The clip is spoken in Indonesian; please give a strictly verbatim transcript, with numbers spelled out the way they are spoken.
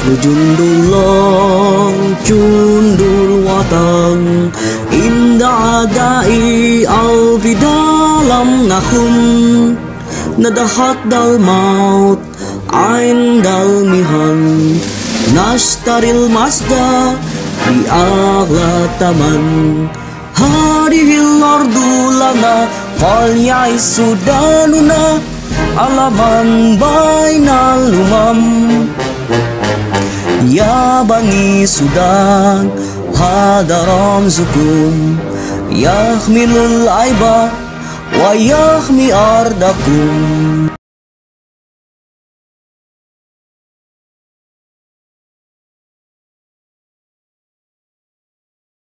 Lujundulong cundur watang indah adai al dalam nakhum nadahat dal maut ain dal mihan nashtaril masda di agla taman hadihil ardu lana falyai sudanuna alaman bainal lumam ya bani Sudan hadaram zukum yahmilul aiba wa yahmi ardakum.